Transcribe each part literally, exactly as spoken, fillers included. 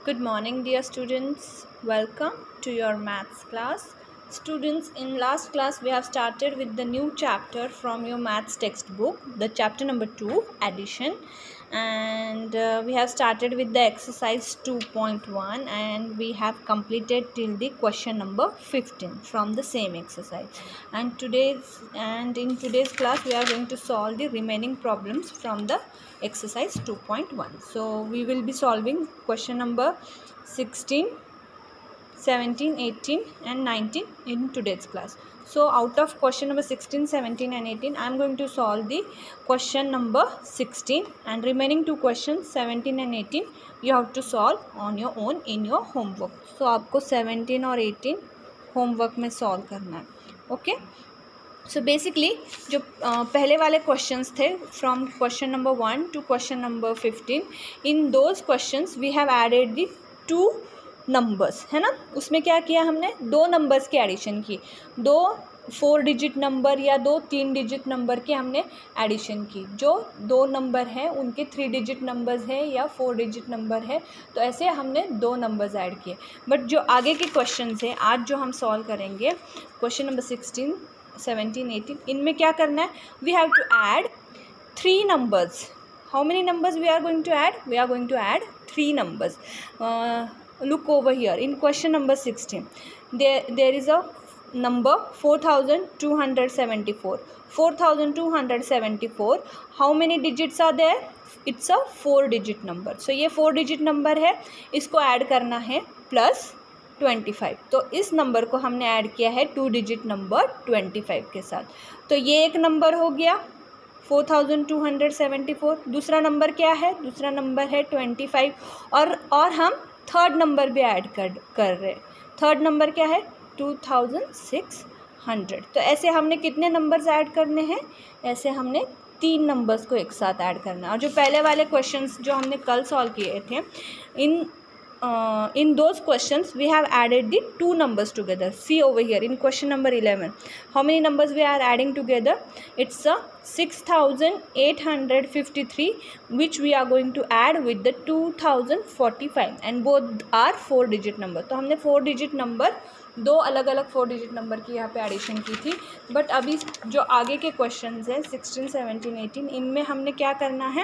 Good morning, dear students. Welcome to your maths class. Students, in last class we have started with the new chapter from your maths textbook, the chapter number two, addition, and uh, we have started with the exercise two point one and we have completed till the question number fifteen from the same exercise. And today's and in today's class we are going to solve the remaining problems from the exercise two point one. So we will be solving question number sixteen, seventeen, eighteen and nineteen in today's class. So out of question number sixteen, seventeen and eighteen, I am going to solve the question number sixteen, and remaining two questions seventeen and eighteen you have to solve on your own in your homework. So आपको seventeen और eighteen homework में solve करना है. Okay. So basically जो uh, पहले वाले questions थे from question number one to question number fifteen, in those questions we have added the two numbers, है ना. उसमें क्या किया हमने, दो नंबर्स की एडिशन की, दो फोर डिजिट नंबर या दो तीन डिजिट नंबर के हमने एडिशन की. जो दो नंबर हैं उनके थ्री डिजिट नंबर्स है या फोर डिजिट नंबर है, तो ऐसे हमने दो नंबर्स ऐड किए. बट जो आगे के क्वेश्चंस हैं आज जो हम सॉल्व करेंगे, question number sixteen, seventeen, eighteen, इनमें क्या करना है, we have to add three numbers. How many numbers we are going to add, we are going to add three numbers. Look over here in question number sixteen, there there is a number four thousand two hundred seventy-four. four thousand two hundred seventy-four, how many digits are there? It's a four digit number. So ये four digit number है, इसको add करना है plus twenty five. तो इस number को हमने add किया है two digit number twenty five के साथ. तो ये एक नंबर हो गया four thousand two hundred seventy four. दूसरा नंबर क्या है, दूसरा नंबर है ट्वेंटी फाइव. और और हम थर्ड नंबर भी ऐड कर कर रहे हैं. थर्ड नंबर क्या है, टू थाउजेंड सिक्स हंड्रेड. तो ऐसे हमने कितने नंबर्स ऐड करने हैं, ऐसे हमने तीन नंबर्स को एक साथ ऐड करना है. और जो पहले वाले क्वेश्चंस जो हमने कल सॉल्व किए थे, इन Uh, in those questions we have added the two numbers together. See over here in question number eleven, how many numbers we are adding together? It's a six thousand eight hundred fifty-three, which we are going to add with the two thousand forty-five, and both are four digit number. तो हमने four digit number, दो अलग अलग four digit number की यहाँ पे addition की थी. बट अभी जो आगे के क्वेश्चंस हैं सिक्सटीन, सेवनटीन, एटीन, इनमें हमने क्या करना है,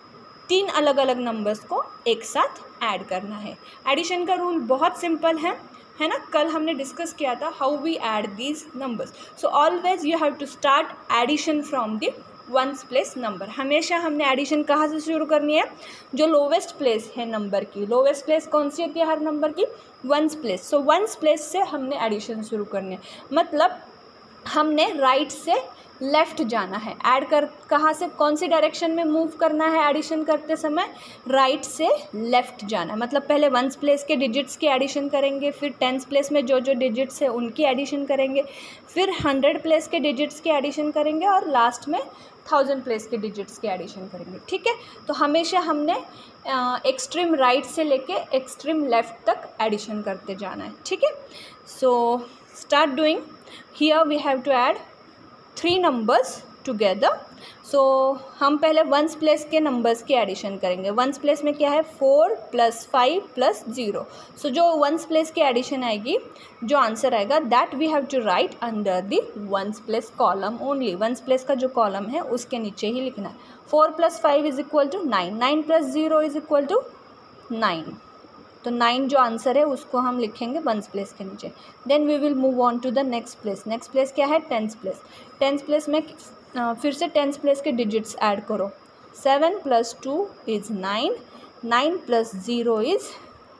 तीन अलग अलग नंबर्स को एक साथ ऐड करना है. एडिशन का रूल बहुत सिंपल है है ना. कल हमने डिस्कस किया था how we add these numbers. So always you have to start addition from the ones place number. हमेशा हमने एडिशन कहाँ से शुरू करनी है, जो लोवेस्ट प्लेस है नंबर की. लोवेस्ट प्लेस कौन सी होती है हर नंबर की, ones place. So ones place से हमने एडिशन शुरू करनी है. मतलब हमने राइट से लेफ़्ट जाना है. ऐड कर कहाँ से, कौन सी डायरेक्शन में मूव करना है एडिशन करते समय, राइट से लेफ़्ट जाना है. मतलब पहले वंस प्लेस के डिजिट्स की एडिशन करेंगे, फिर टेंस प्लेस में जो जो डिजिट्स है उनकी एडिशन करेंगे, फिर हंड्रेड प्लेस के डिजिट्स की एडिशन करेंगे, और लास्ट में थाउजेंड प्लेस के डिजिट्स की एडिशन करेंगे. ठीक है. तो हमेशा हमने एक्सट्रीम राइट से लेके एक्सट्रीम लेफ़्ट तक एडिशन करते जाना है. ठीक है. So start doing. Here we have to add three numbers together. So हम पहले वंस प्लेस के नंबर्स की एडिशन करेंगे. वंस प्लेस में क्या है, four plus five plus zero. So जो वंस प्लेस की एडिशन आएगी, जो आंसर आएगा, that we have to write under the ones place column only. Ones place का जो कॉलम है उसके नीचे ही लिखना है. Four plus five is equal to nine. Nine plus zero is equal to nine. तो नाइन जो आंसर है उसको हम लिखेंगे वंस प्लेस के नीचे. Then we will move on to the next place. Next place क्या है, टेंस प्लेस. टेंस प्लेस में uh, फिर से टेंस प्लेस के डिजिट्स ऐड करो. Seven plus two is nine. Nine plus zero is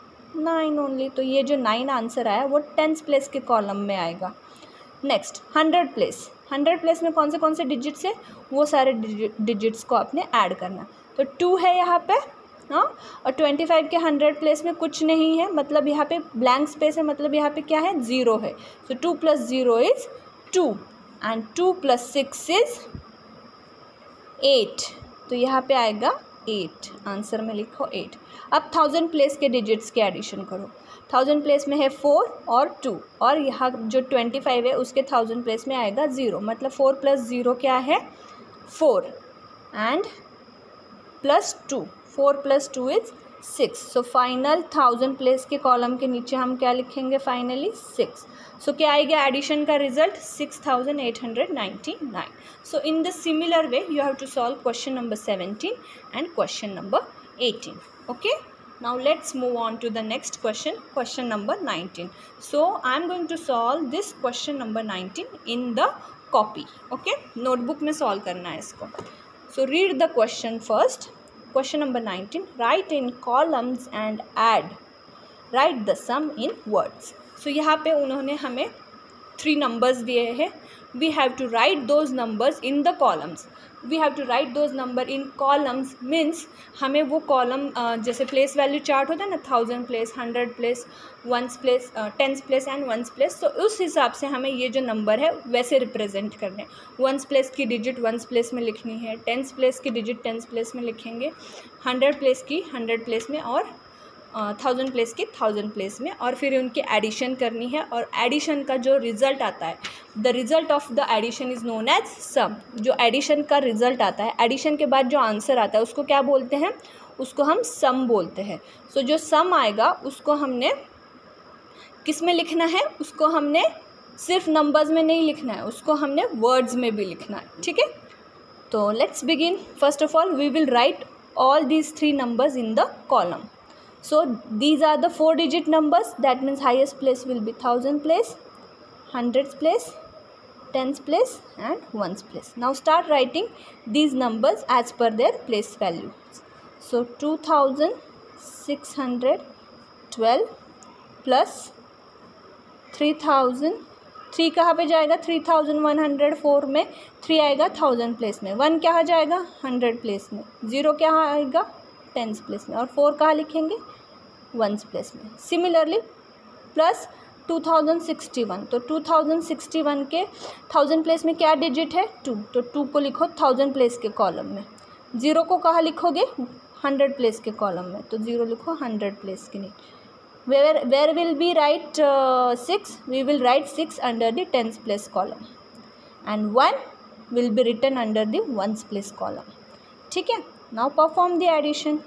nine only. तो ये जो नाइन आंसर आया वो टेंस प्लेस के कॉलम में आएगा. Next hundred place. Hundred place में कौन से कौन से डिजिट्स है, वो सारे डिजिट्स को आपने ऐड करना. तो टू है यहाँ पे, हाँ. और ट्वेंटी फाइव के हंड्रेड प्लेस में कुछ नहीं है, मतलब यहाँ पे ब्लैंक स्पेस है, मतलब यहाँ पे क्या है, ज़ीरो है. So two plus zero is two, and two plus six is eight. तो यहाँ पे आएगा एट. आंसर में लिखो एट. अब थाउजेंड प्लेस के डिजिट्स के एडिशन करो. थाउजेंड प्लेस में है फोर और टू, और यहाँ जो ट्वेंटी फाइव है उसके थाउजेंड प्लेस में आएगा ज़ीरो. मतलब फोर प्लस ज़ीरो क्या है, four, and plus two. Four plus two is six. So final thousand place के कॉलम के नीचे हम क्या लिखेंगे फाइनली सिक्स. सो क्या आएगा एडिशन का result six thousand eight hundred ninety nine. So in the similar way you have to solve question number seventeen and question number eighteen. Okay, now let's move on to the next question, question number nineteen. So I am going to solve this question number nineteen in the copy. Okay, notebook में solve करना है इसको. So read the question first. Question number nineteen. Write in columns and add. Write the sum in words. So यहाँ पे उन्होंने हमें three numbers दिए हैं. We have to write those numbers in the columns. We have to write those number in columns means हमें वो column जैसे place value chart होता है ना, thousand place, hundred place, ones place, tens place and ones place. तो उस हिसाब से हमें ये जो नंबर है वैसे रिप्रेजेंट करने. वंस प्लेस की डिजिट वंस प्लेस में लिखनी है, टेंस प्लेस की डिजिट टेंस प्लेस में लिखेंगे, हंड्रेड प्लेस की हंड्रेड प्लेस में और थाउजेंड प्लेस की थाउजेंड प्लेस में, और फिर उनकी एडिशन करनी है. और एडिशन का जो रिज़ल्ट आता है, the result of the addition is known as sum. जो एडिशन का रिज़ल्ट आता है, एडिशन के बाद जो आंसर आता है उसको क्या बोलते हैं, उसको हम सम बोलते हैं. सो so, जो सम आएगा उसको हमने किस में लिखना है, उसको हमने सिर्फ नंबर्स में नहीं लिखना है, उसको हमने वर्ड्स में भी लिखना है. ठीक है, तो let's begin. First of all we will write all these three numbers in the column. So these are the four digit numbers. That means highest place will be thousand place, hundreds place, tens place and ones place. Now start writing these numbers as per their place value. So two thousand six hundred twelve plus three thousand. Three कहाँ पे जाएगा, three thousand one hundred four में three आएगा thousand place में, one कहाँ जाएगा hundred place में, zero कहाँ आएगा टेंस प्लेस में, और फोर कहाँ लिखेंगे वंस प्लेस में. Similarly plus two thousand sixty one. तो टू थाउजेंड सिक्सटी वन के थाउजेंड प्लेस में क्या डिजिट है टू, तो टू को लिखो थाउजेंड प्लेस के कॉलम में. ज़ीरो को कहाँ लिखोगे हंड्रेड प्लेस के कॉलम में, तो ज़ीरो लिखो हंड्रेड प्लेस के नीचे. Where where will be write six, we will write six under the tens place column and one will be written under the ones place column. ठीक है, now perform the addition.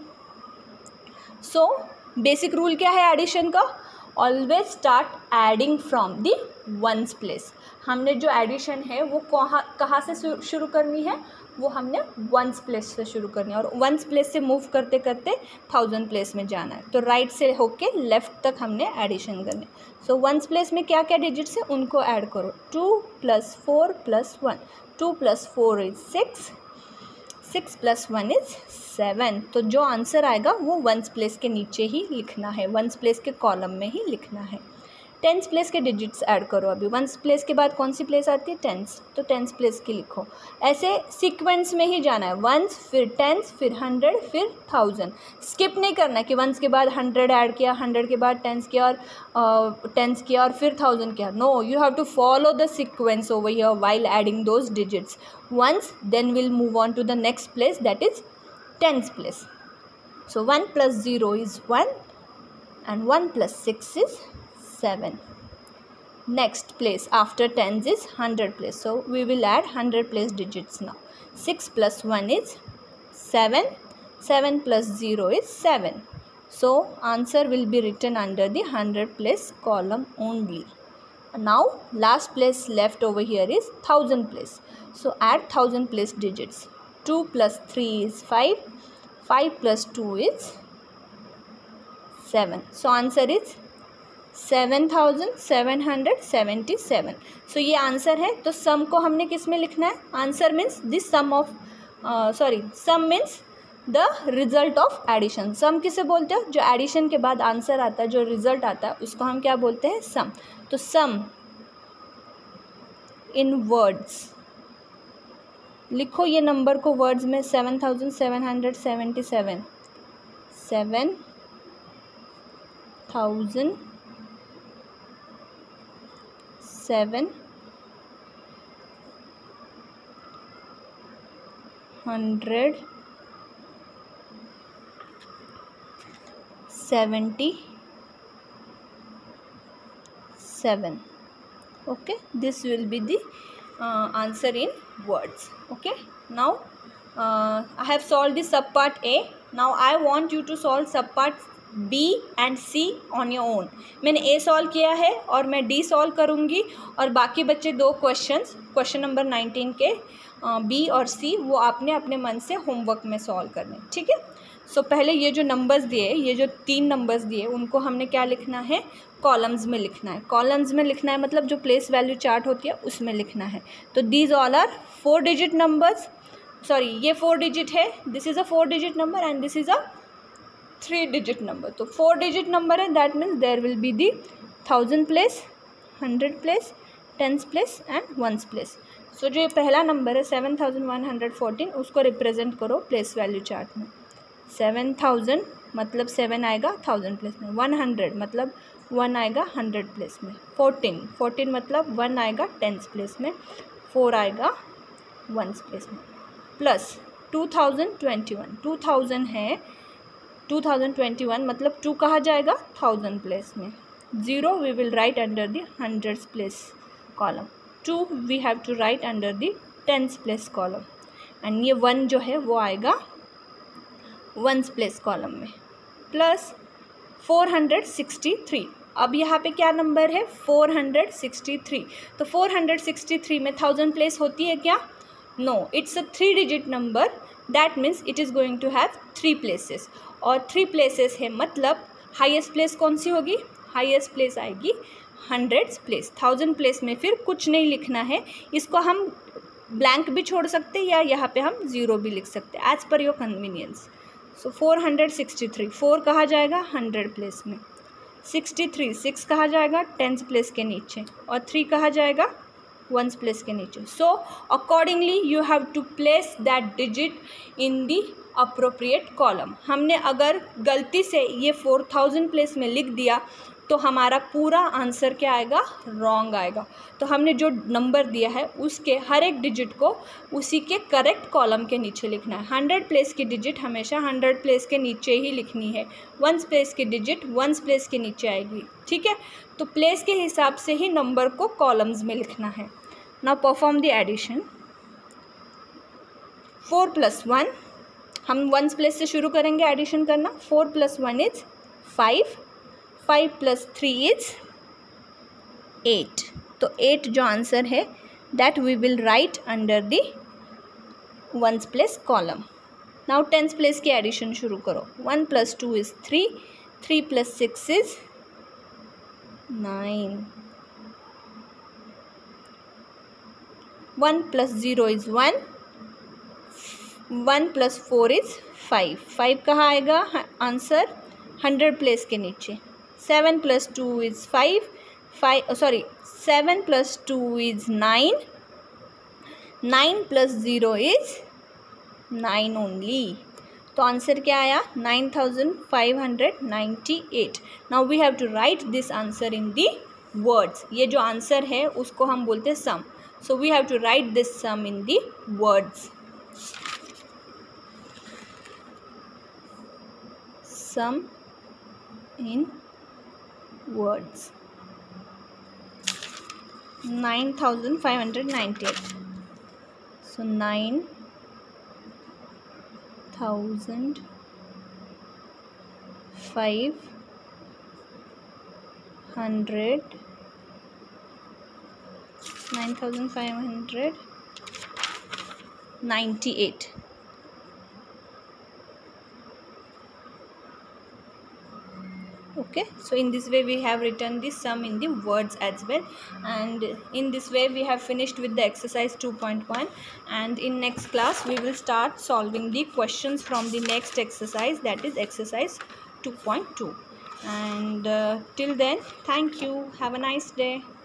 So basic rule क्या है addition का, always start adding from the ones place. हमने जो addition है वो कहाँ कहाँ से शुरू करनी है, वो हमने वंस प्लेस से शुरू करनी है, और वंस प्लेस से मूव करते करते थाउजेंड प्लेस में जाना है. तो राइट से होके लेफ्ट तक हमने एडिशन करनी. सो वंस प्लेस में क्या क्या डिजिट्स है उनको ऐड करो. Two plus four plus one, two plus four is six, six plus one is seven. तो जो आंसर आएगा वो वंस प्लेस के नीचे ही लिखना है, वंस प्लेस के कॉलम में ही लिखना है. टेंस प्लेस के डिजिट्स ऐड करो. अभी वंस प्लेस के बाद कौन सी प्लेस आती है टेंस, तो टेंस प्लेस की लिखो. ऐसे सीक्वेंस में ही जाना है, वंस फिर टेंस फिर हंड्रेड फिर थाउजेंड. स्किप नहीं करना है कि वंस के बाद हंड्रेड ऐड किया, हंड्रेड के बाद टेंस किया और टेंस किया और फिर थाउजेंड किया. No, you have to follow the sequence over here while adding those digits. Once then will move on to the next place that is tens place. So one plus zero is one and one plus six is seven. Next place after tens is hundred place. So we will add hundred place digits now. six plus one is seven. seven plus zero is seven. So answer will be written under the hundred place column only. Now last place left over here is thousand place. So add thousand place digits. two plus three is five. five plus two is seven. So answer is seven thousand seven hundred seventy seven. So ये आंसर है. तो सम को हमने किस में लिखना है, answer means this sum of sorry sum means the result of addition. Sum किसे बोलते हो, जो एडिशन के बाद आंसर आता है, जो रिजल्ट आता है उसको हम क्या बोलते हैं सम. तो सम इन वर्ड्स लिखो ये नंबर को वर्ड्स में, seven thousand seven hundred seventy seven, seven thousand seven hundred seventy seven. Okay, this will be the uh, answer in words. Okay, now uh, I have solved the sub part A. Now I want you to solve sub part B and C on your own. मैंने A solve किया है और मैं D solve करूँगी, और बाकी बच्चे दो क्वेश्चंस क्वेश्चन नंबर नाइनटीन के बी और सी वो आपने अपने मन से होमवर्क में सॉल्व करने, ठीक है। सो so, पहले ये जो नंबर्स दिए, ये जो तीन नंबर्स दिए, उनको हमने क्या लिखना है, कॉलम्स में लिखना है। कॉलम्स में लिखना है मतलब जो प्लेस वैल्यू चार्ट होती है उसमें लिखना है। तो these all are four digit numbers, sorry ये फोर डिजिट है, this is a four digit number and this is a three digit number. तो फोर डिजिट नंबर है, that means there will be the thousand place, hundred place, tens place and ones place. So जो ये पहला नंबर है seven thousand one hundred fourteen, उसको represent करो place value chart में। सेवन थाउजेंड मतलब सेवन आएगा थाउजेंड प्लेस में, वन हंड्रेड मतलब वन आएगा हंड्रेड प्लेस में, फोर्टीन फोर्टीन मतलब वन आएगा टेंस प्लेस में, फोर आएगा वंस प्लेस में, plus two thousand twenty one two thousand है, टू थाउजेंड ट्वेंटी वन मतलब टू कहाँ जाएगा, थाउजेंड प्लेस में, zero we will write under the hundreds place column, two we have to write under the tens place column, and ये one जो है वो आएगा वंस प्लेस कॉलम में, plus four hundred sixty three. अब यहाँ पे क्या नंबर है, फोर हंड्रेड सिक्सटी थ्री। तो फोर हंड्रेड सिक्सटी थ्री में थाउजेंड प्लेस होती है क्या, no, it's a three digit number, that means it is going to have three places, और थ्री प्लेसेस है मतलब हाईएस्ट प्लेस कौन सी होगी, हाईएस्ट प्लेस आएगी हंड्रेड्स प्लेस। थाउजेंड प्लेस में फिर कुछ नहीं लिखना है, इसको हम ब्लैंक भी छोड़ सकते हैं या यहाँ पे हम ज़ीरो भी लिख सकते हैं, as per your convenience. So four hundred sixty three, four कहाँ जाएगा, हंड्रेड प्लेस में, सिक्सटी थ्री सिक्स कहाँ जाएगा, टेंस प्लेस के नीचे, और थ्री कहाँ जाएगा, वंस प्लेस के नीचे। So accordingly you have to place that digit in the appropriate column. हमने अगर गलती से ये फोर थाउजेंड प्लेस में लिख दिया तो हमारा पूरा आंसर क्या आएगा, रॉन्ग आएगा। तो हमने जो नंबर दिया है उसके हर एक डिजिट को उसी के करेक्ट कॉलम के नीचे लिखना है। हंड्रेड प्लेस की डिजिट हमेशा हंड्रेड प्लेस के नीचे ही लिखनी है, वंस प्लेस की डिजिट वंस प्लेस के नीचे आएगी, ठीक है। तो प्लेस के हिसाब से ही नंबर को कॉलम्स में लिखना है। Now perform the addition. Four plus one, हम वंस प्लेस से शुरू करेंगे एडिशन करना। Four plus one is five, five plus three is eight. तो एट जो आंसर है that we will write under the ones place column. Now tens place की addition शुरू करो। One plus two is three, three plus six is nine, one plus zero is one, one plus four is five, five कहाँ आएगा answer, hundred place के नीचे। Seven plus two is five, five sorry seven plus two is nine, nine plus zero is nine only. तो answer क्या आया, nine thousand five hundred ninety eight. Now we have to write this answer in the words. ये जो answer है उसको हम बोलते हैं sum, so we have to write this sum in the words. Sum in words, nine thousand five hundred ninety-eight. So nine thousand five hundred nine thousand five hundred ninety-eight. Okay, so in this way we have written the sum in the words as well, and in this way we have finished with the exercise two point one, and in next class we will start solving the questions from the next exercise, that is exercise two point two, and uh, till then thank you, have a nice day.